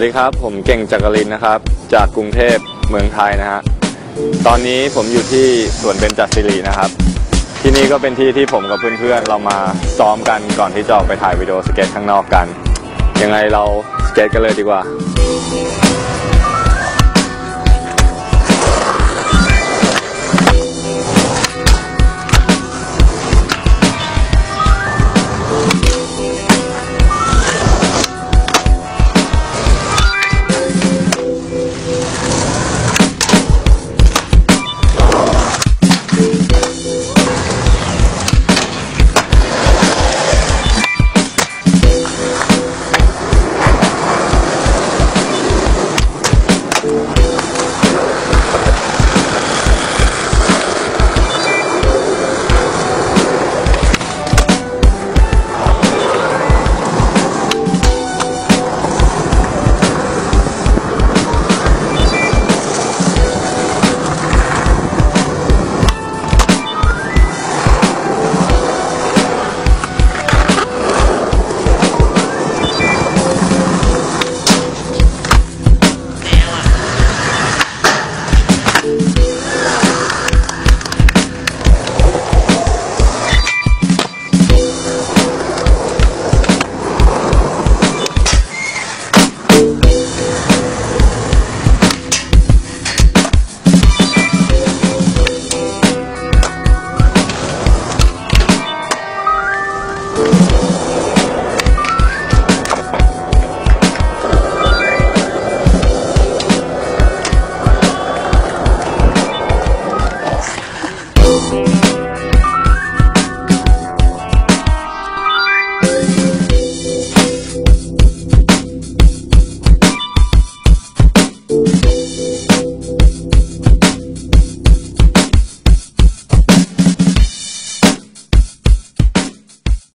ดีครับผมเก่งจักรินนะครับจากกรุงเทพเมืองไทยนะฮะตอนนี้ผมอยู่ที่สวนเบญจศิรินะครับที่นี่ก็เป็นที่ที่ผมกับเพื่อนๆเรามาซ้อมกันก่อนที่จะออกไปถ่ายวิดีโอสเก็ตข้างนอกกันยังไงเราสเก็ตกันเลยดีกว่า